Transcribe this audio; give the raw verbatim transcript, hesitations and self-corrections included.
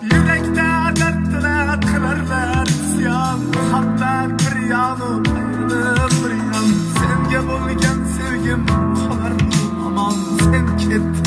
Yürekte dertler kılarlar isyan, hatlar bir yanı ayrılıp bir yan. Senga bo'lgan sevgim qolar aman sen ketding.